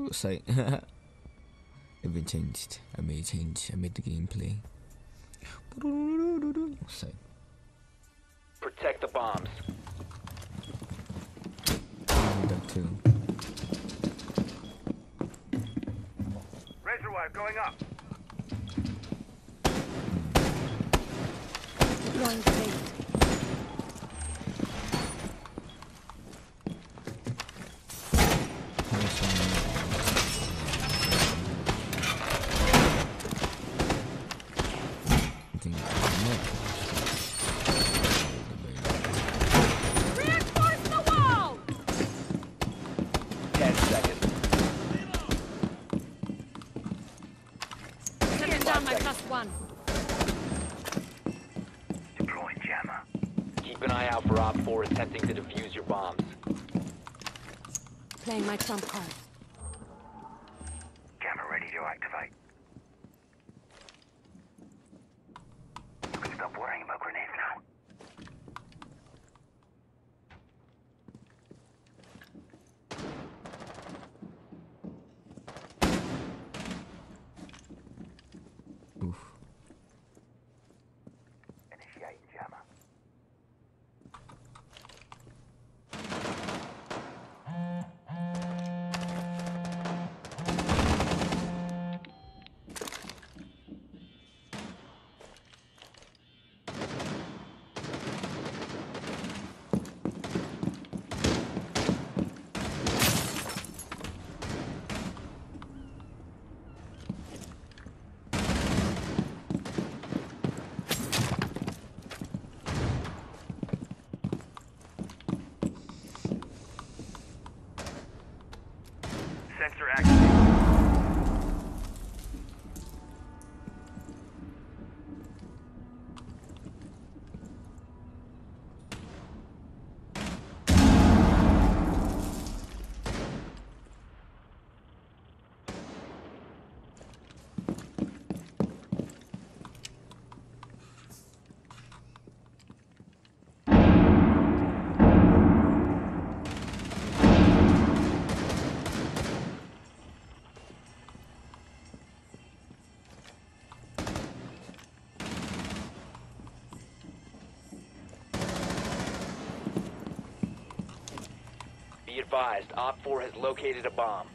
Sight. Everything changed. I made a change. I made the gameplay. Sight. Protect the bombs. I did that too. Razor wire going up. Deploying grenade. Reinforce the wall! 10 seconds. Sending down my +1. Deploying jammer. Keep an eye out for Op 4 attempting to defuse your bombs. Playing my trump card. Jammer ready to activate. You can stop worrying about grenades now. Oof. Initiating jammer. Sensor activated. Be advised, Op 4 has located a bomb.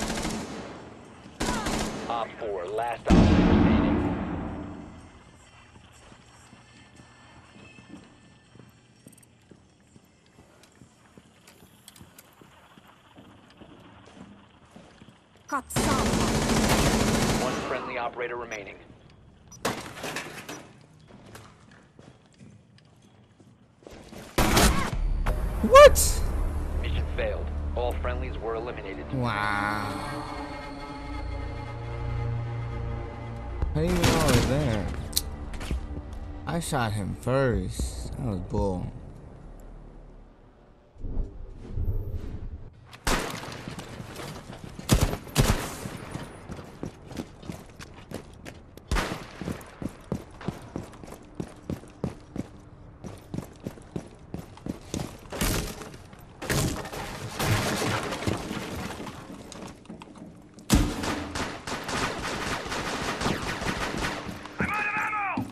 Op 4, last operator standing. Got some. One friendly operator remaining. What? Mission failed. All friendlies were eliminated. Wow. How do you even know I was there? I shot him first. That was bull. I'm out of ammo!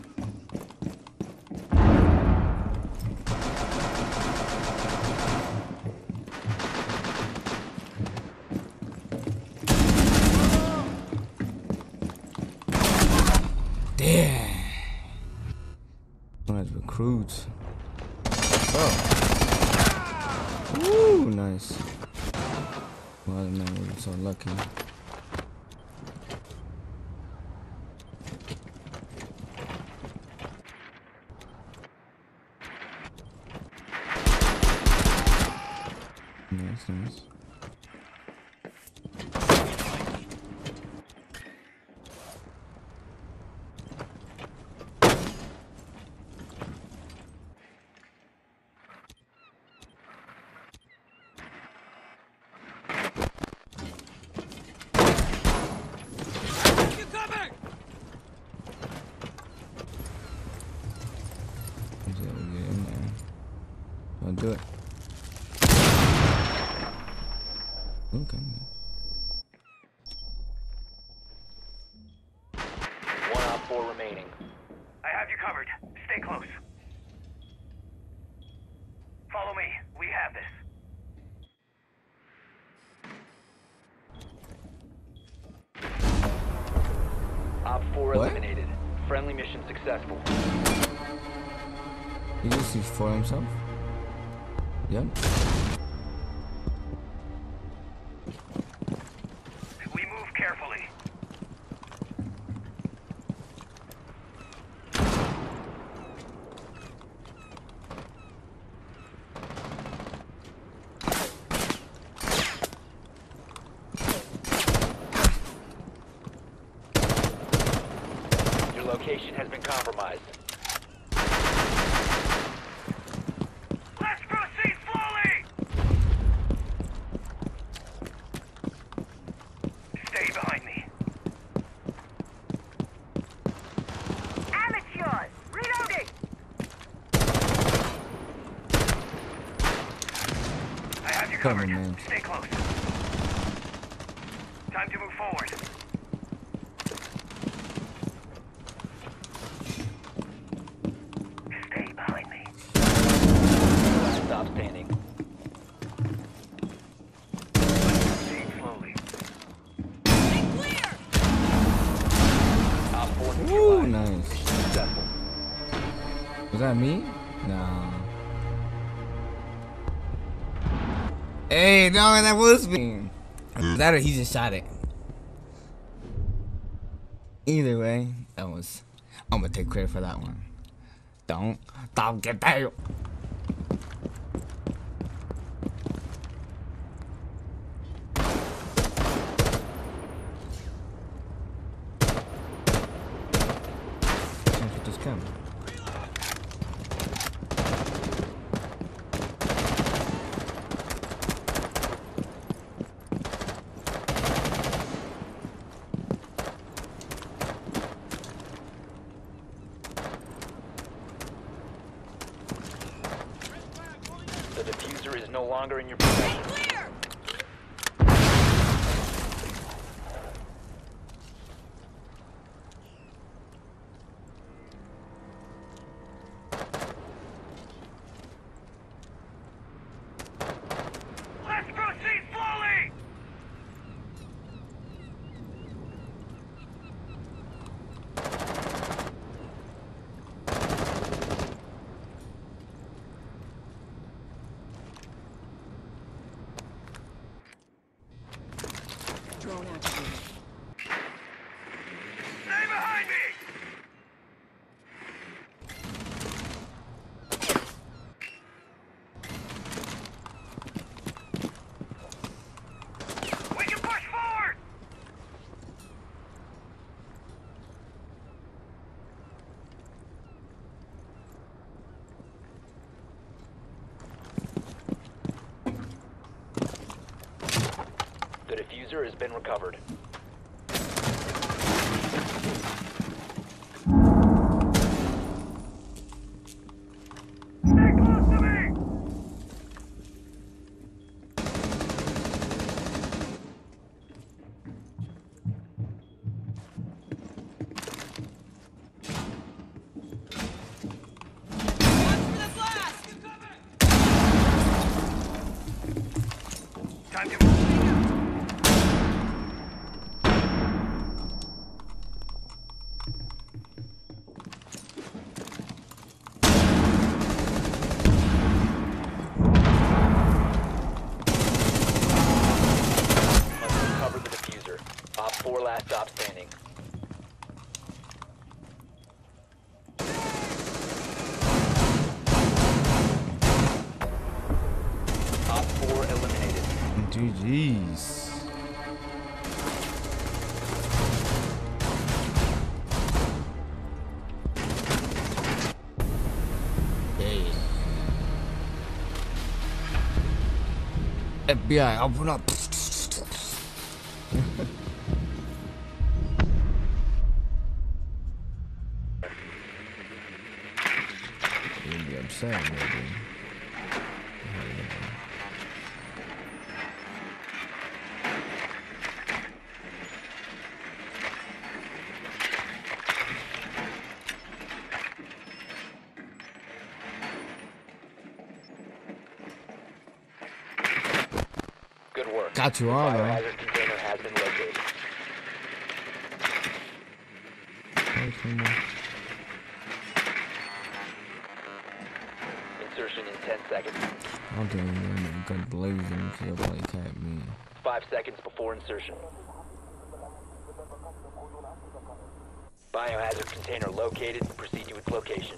Damn. Nice recruits. Oh. Woo, nice. Well, that man wasn't so lucky. Nice, nice. Don't do it. Okay. have you covered. Stay close. Follow me. We have this. Op 4 What? eliminated. Friendly mission successful. He just sees for himself. Yep. We move carefully. Your location has been compromised. Let's proceed slowly! Stay behind me. Amateurs! Reloading! I have you Cover, covered. man. Stay close. Time to move forward. Stay behind me. Last stop standing. Proceed slowly. Op 4 Ooh, neutralized. nice. Successful. Was that me? No. Hey, no, that was me. That or he just shot it. Either way, that was. I'm gonna take credit for that one. Don't get that. Just come. The diffuser is no longer in your possession. Let's proceed slowly! Drone activated. Stay behind me! We can push forward! The diffuser has been recovered. Stay close to me! Time to move. Must recover the diffuser. Op 4 last stop standing. Op 4 eliminated. GG's. Hey. FBI, open up. You'll be upset, maybe. Good work. Got you all, though. Biohazard container has been located. Insertion in 10 seconds. I'm telling you, man, gun blazing to your play cat me. 5 seconds before insertion. Biohazard container located. Proceed to its location.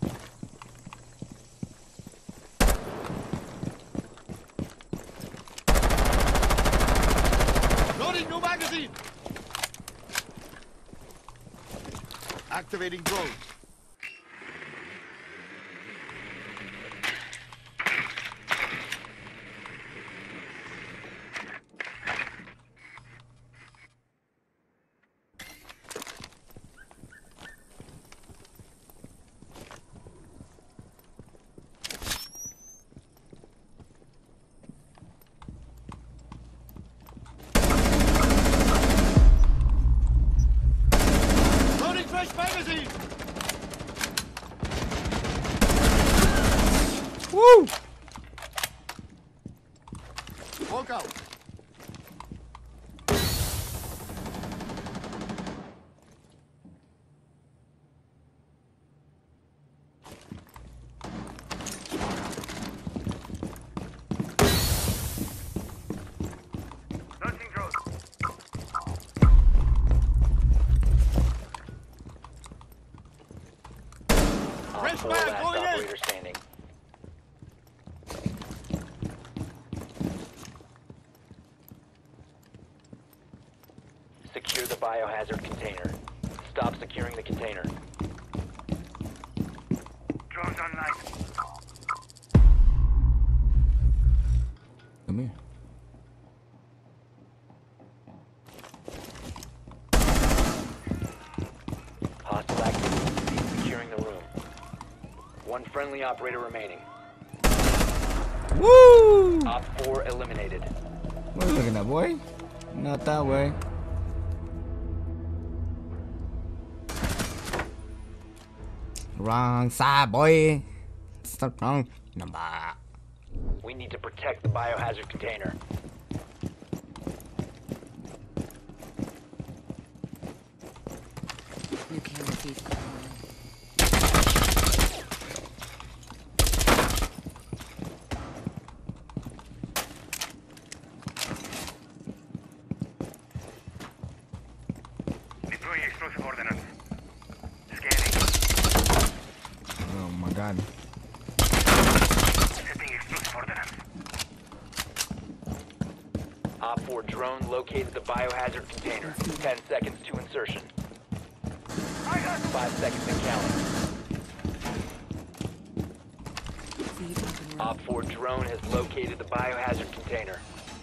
Loading new magazine. Activating drone. Loading fresh magazine. Woo! Walk out. Launching drone. Op Fresh 4 mag last going in. operator standing. Secure the biohazard container. Stop securing the container. Drones online. Come here. Hostile activity. Securing the room. One friendly operator remaining. Woo! Op 4 eliminated. What are you looking at, boy? Not that way. Wrong side, boy. It's the wrong number. We need to protect the biohazard container. You can't defeat God. Deploying explosive ordnance. Scanning. Oh my god. Setting explosive ordnance. Op 4 drone located the biohazard container. 10 seconds to insertion. 5 seconds and counting. Feed and Op 4 drone has located the biohazard container.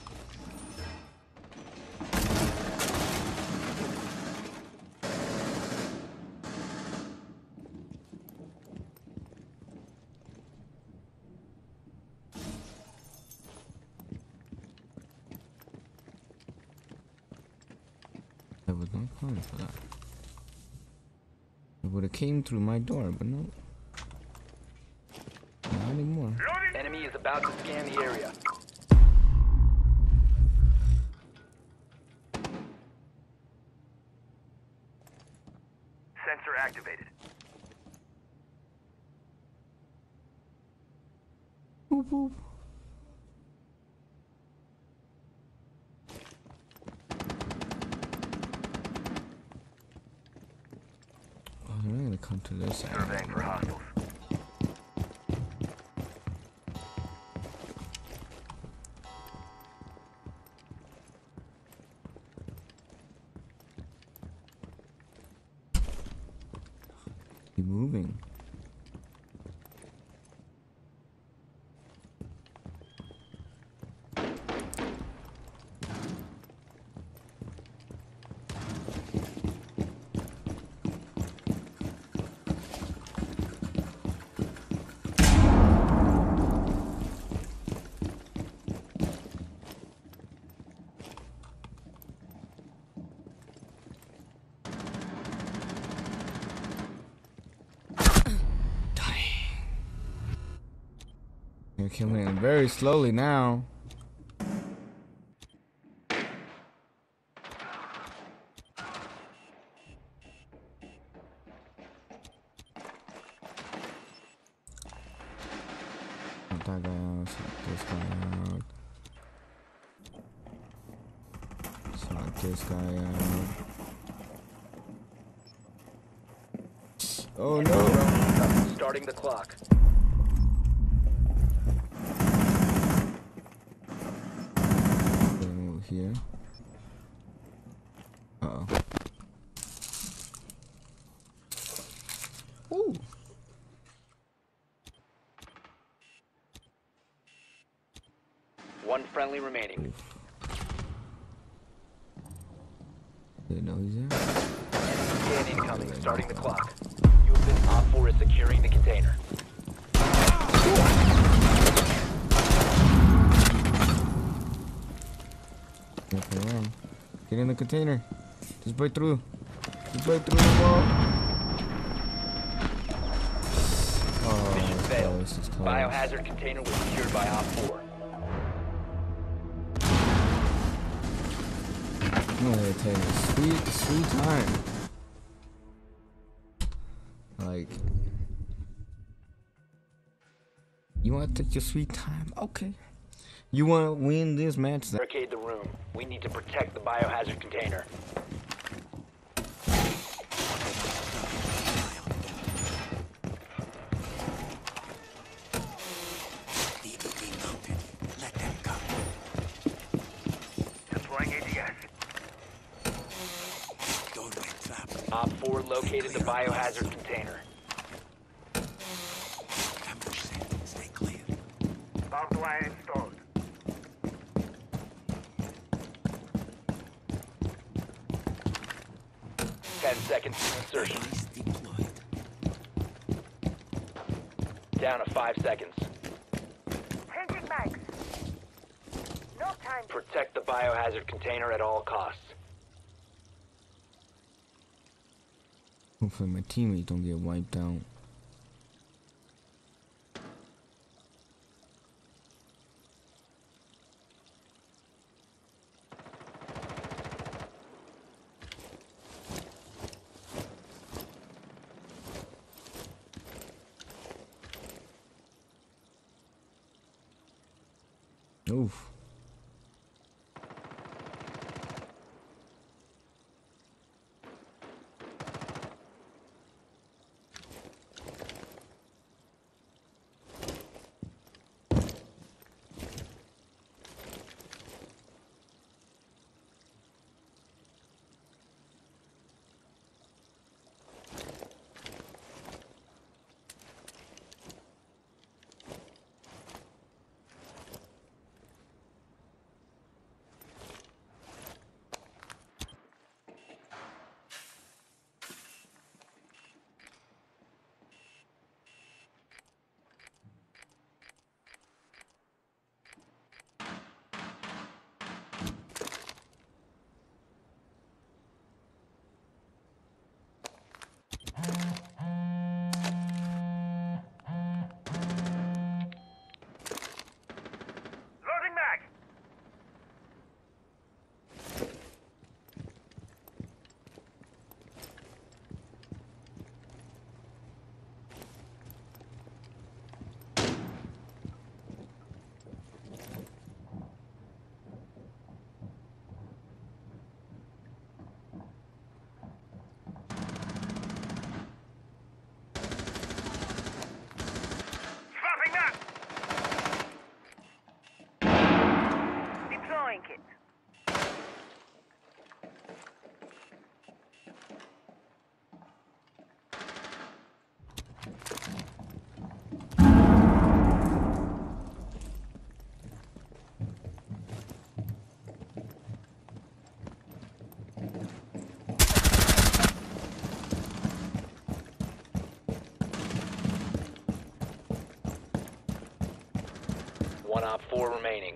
There was no plan for that. It would have came through my door, but no. Not anymore. Enemy is about to scan the area. Sensor activated. Boop, boop. Oh, they're not gonna come to this side. Surveying for hostiles. Keep moving. You're killing it very slowly now. that guy out. Shot this guy out. Shot this guy out. Oh no! Starting the clock. Over here. Uh-oh. Ooh. One friendly remaining. Didn't know he's there. Scan incoming. Starting the clock. You have been Op 4 is securing the container. Nothing wrong. Get in the container. Just break through. Just break through the wall. Oh, Mission it's failed. close. It's close. Biohazard container was secured by Op 4. I'm gonna take a sweet time. Like, you want to take your sweet time? Okay. You want to win this match? Barricade the room. We need to protect the biohazard container. Deploying ADS. Op 4 located the biohazard container. Barbed wire installed. Ten seconds to insertion. Down to 5 seconds. Changing mags. No time. Protect the biohazard container at all costs. Hopefully my teammates don't get wiped out. Oof. Loading mag. Swapping that. Deploying it. One Op 4 remaining.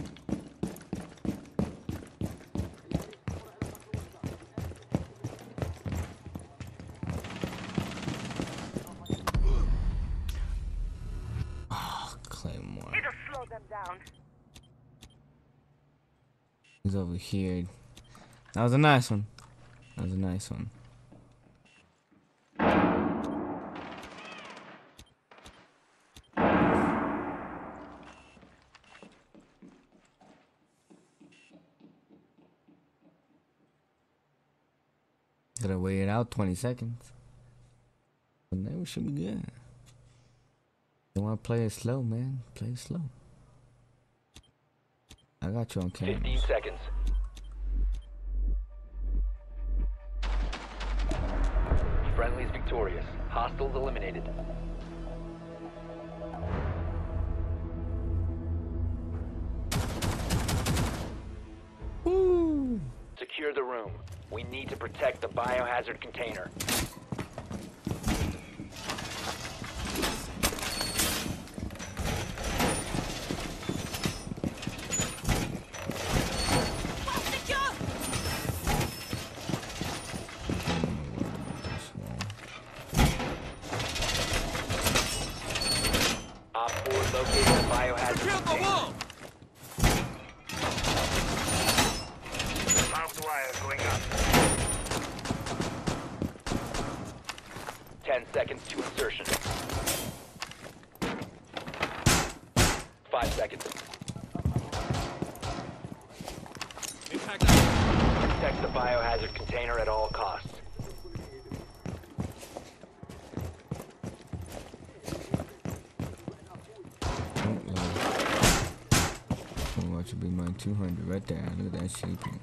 Claymore. It'll slow them down. He's over here. That was a nice one. That was a nice one. could have waited out 20 seconds. But now we should be good. You want to play it slow, man? Play it slow. I got you on camera. 15 seconds. Friendly's victorious. Hostiles eliminated. Woo! Secure the room. We need to protect the biohazard container. Op 4 located the biohazard container. Barbed wire going up. 10 seconds to insertion. 5 seconds. Protect the biohazard container at all costs. Watch it be my 200 right there. Look at that shaping.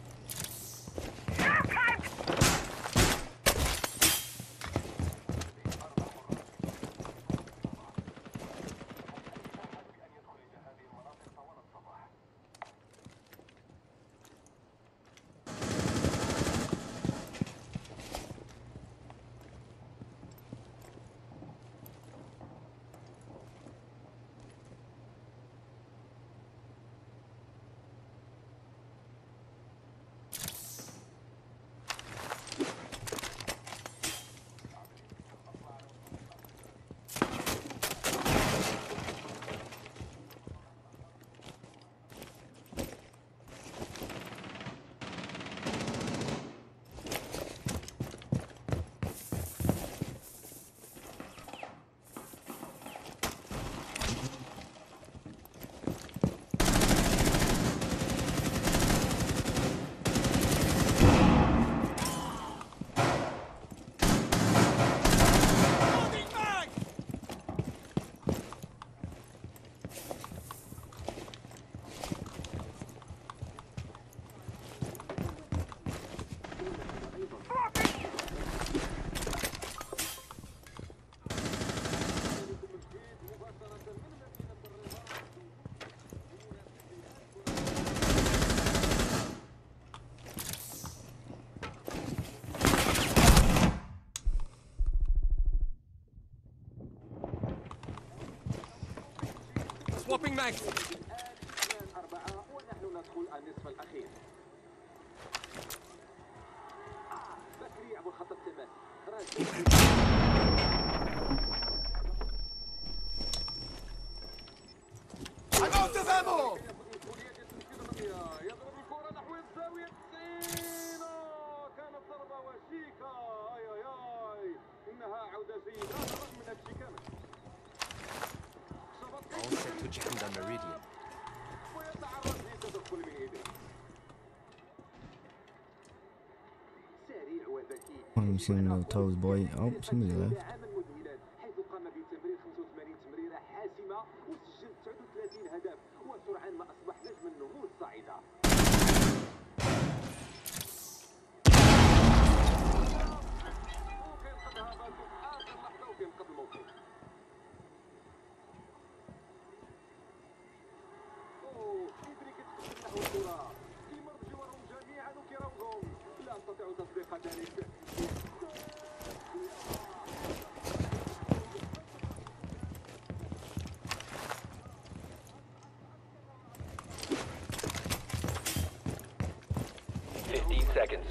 Swapping mags. I'm out of ammo! All set to jam the meridian. I'm seeing no toes, boy. Oh, somebody left. حيث قام بتمرير 85 تمريرة حاسمة وسجل 39 هدف وسرعان ما أصبح نجم النجوم الصاعدة. وكينقذ هافرتز في آخر لحظة وكينقذ الموقف. إدريك تقدم له الكرة كيمر بجوارهم جميعا وكيراوغهم لا أستطيع تصديق ذلك. 15 seconds.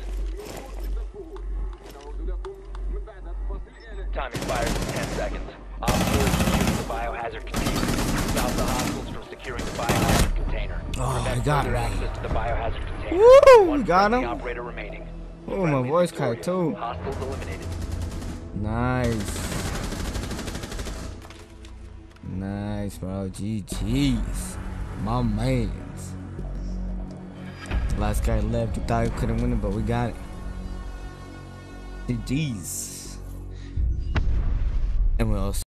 Time expires in 10 seconds. Officers secure the biohazard container. Stop the hostiles from securing the biohazard container. Oh, I Prevent got further him. access to the biohazard container. Woo! One We got friendly him. operator remaining. Oh, my Friendly voice victorious. cracked too. Hostiles eliminated. Nice. Nice, bro. GG's. My mans. Last guy left. We thought we couldn't win it, but we got it. GG's. And we'll also